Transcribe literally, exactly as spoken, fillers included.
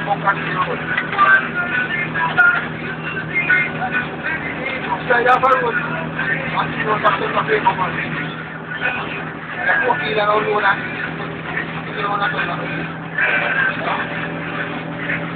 bukan yun. Saya baru masih belum dapat pakai mobil. Aku kira orang luar, kira orang luar.